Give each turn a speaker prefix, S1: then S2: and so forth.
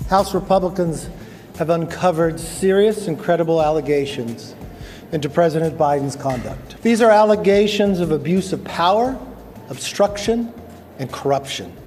S1: House Republicans have uncovered serious and credible allegations into President Biden's conduct. These are allegations of abuse of power, obstruction, and corruption.